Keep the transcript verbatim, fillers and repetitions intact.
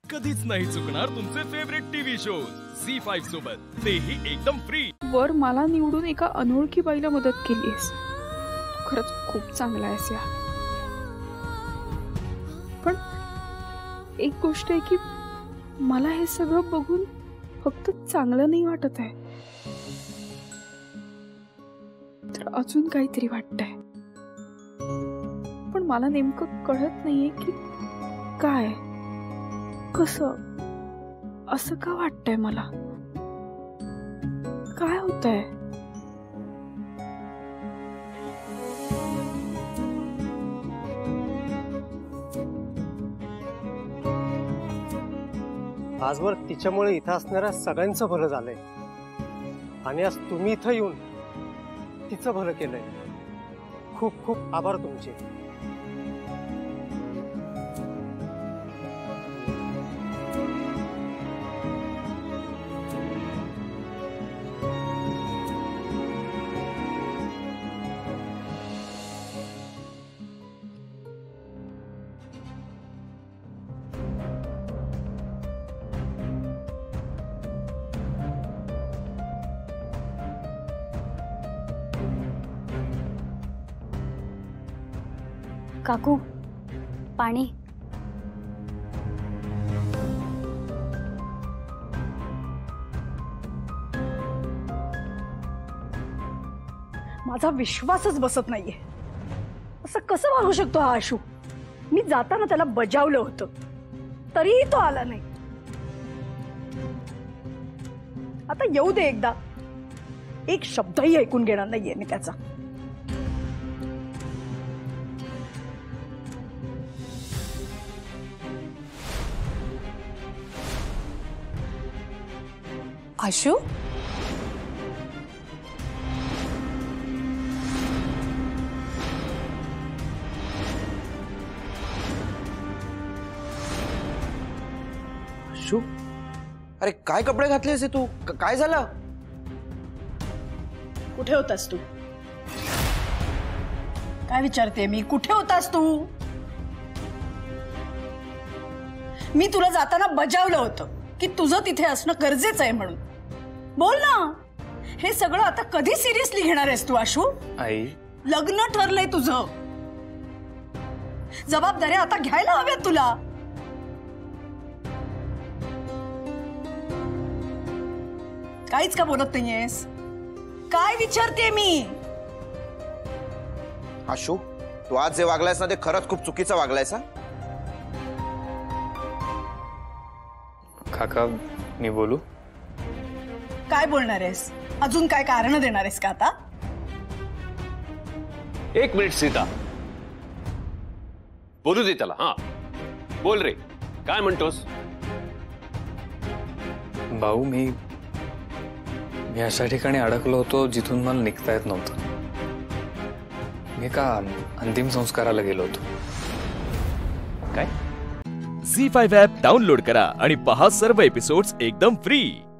कधीच नाही चुकणार तुमचे favourite TV shows Zee five सोबत, तेही एकदम फ्री। वर मला निवडून एका अनोळखी बाईला मदत केलीस, तू खरंच खूप चांगला आहेस या। पण एक गोष्ट आहे की मला हे सगळं बघून फक्त चांगलं नाही वाटत आहे, तर अजून काहीतरी वाटतंय। पण मला नेमकं कळत नाहीये की काय कसं असं का वाटतंय, मला काय होतंय। आजवर तिच्यामुळे इथं असणाऱ्या सगळ्यांचं भलं झालंय आणि आज तुम्ही इथं येऊन तिचं भलं केलंय। खूप खूप आभार तुमचे। काकू, पाणी। माझा विश्वासच बसत नाहीये, असं कसं वागू शकतो हा आशू। मी जाताना त्याला बजावलं होतं तरीही तो आला नाही। आता येऊ दे एकदा, एक शब्दही ऐकून घेणार नाहीये मी त्याचा। आशू, आशू, अरे काय कपडे घातलेस हे तू? काय झालं? कुठे होतास तू? काय विचारते मी, कुठे होतास तू? मी तुला जाताना बजावलं होतं की तुझं तिथे असणं गरजेचं आहे म्हणून। बोल ना, हे सगळं आता कधी सिरियसली घेणार आहेस तू आशू? आई, लग्न ठरलंय तुझं, जबाबदाऱ्या आता घ्यायला हव्यात तुला। काहीच का बोलत नाहीयेस? काय विचारते मी? आशू, तू आज जे वागलायस ना ते खरंच खूप चुकीचं वागलायस हा। काका, मी बोलू? काय बोलणार आहेस? अजून काय कारण देणार आहेस का आता? एक मिनिट सीता, बोलू दे त्याला। हा बोल रे, काय म्हणतोस? भाऊ, मी मी अशा ठिकाणी अडकलो होतो जिथून मला निघता येत नव्हतं। मी एका अंतिम संस्काराला गेलो होतो। काय? झी फाईव्ह ॲप डाउनलोड करा आणि पहा सर्व एपिसोड्स एकदम फ्री।